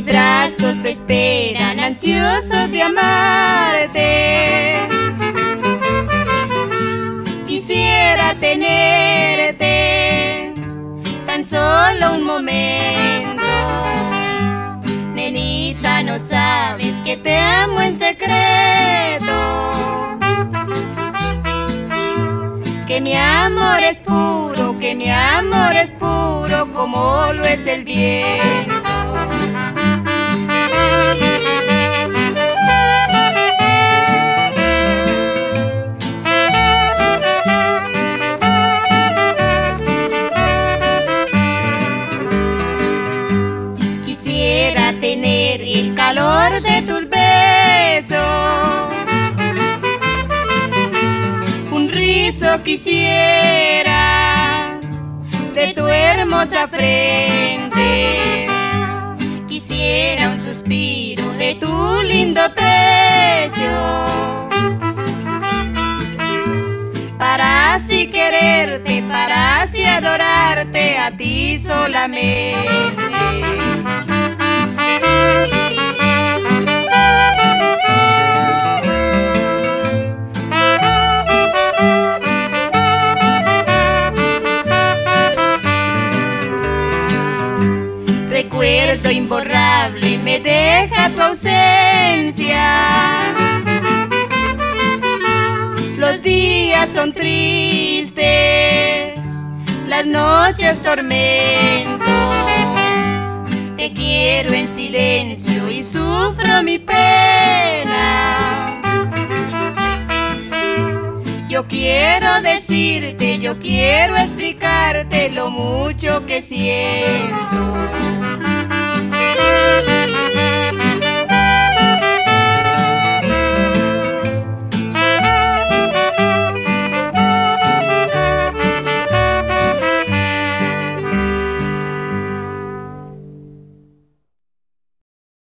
brazos te esperan, ansiosos de amarte. Quisiera tenerte tan solo un momento. Nenita, no sabes que te amo en secreto. Que mi amor es puro, que mi amor es puro como lo es el viento. Quisiera tener el calor de tus besos, un rizo quisiera de tu hermosa frente, quisiera un suspiro de tu lindo pecho, para así quererte, para así adorarte a ti solamente. Recuerdo imborrable me deja tu ausencia. Los días son tristes, las noches tormento. Te quiero en silencio y sufro mi pena. Yo quiero decirte, yo quiero explicarte lo mucho que siento.